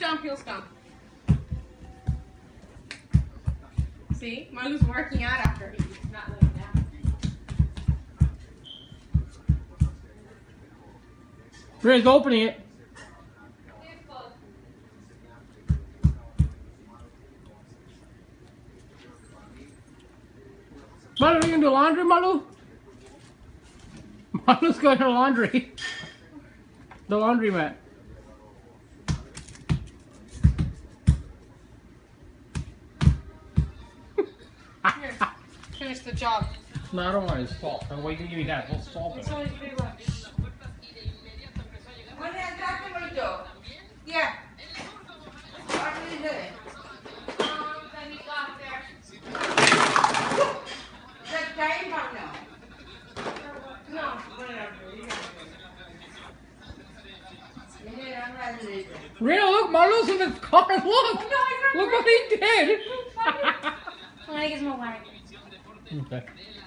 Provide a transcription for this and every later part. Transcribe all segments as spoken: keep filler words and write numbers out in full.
stomp, heel stomp. See? Malu's working out after he's not laying down. Ray's opening it. Malu, are you gonna do laundry, Malu? Malu's going to laundry. The laundry mat. Here, finish the job. No, I don't want his salt. Oh, wait, you give me that. We'll salt it. It's only three bucks. Yeah. What are you doing? Um, then he got there. That time or no? No, whatever. Rita, look, Malu's in the car. Look. Look what he did. I want to get some water. Okay.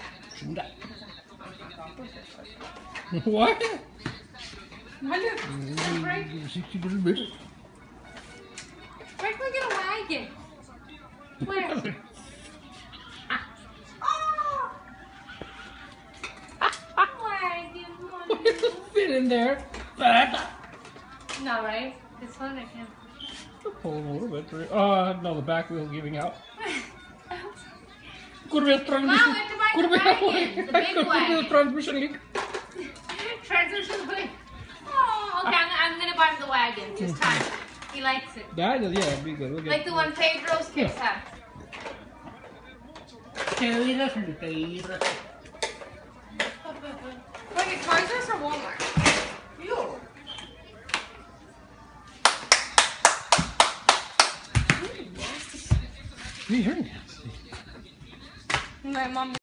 What? Malu, break. Break, we get a wagon. Where? Oh! Wagon, What does it fit in there? No, right? This one I can. Pull a little bit. Uh, no, the back wheel giving out. Could be a transmission. Mom, we have to buy Could the be wagon, the big could be a wagon. transmission leak. Transmission leak. Oh, okay, I'm, I'm gonna buy him the wagon. Just time. He likes it. That is, yeah, it'd be good. We'll Like the one Pedro's kids have. Okay, we listen to Pedro. Wait, it's Toys R Us or Walmart? You. You're nasty. My mom.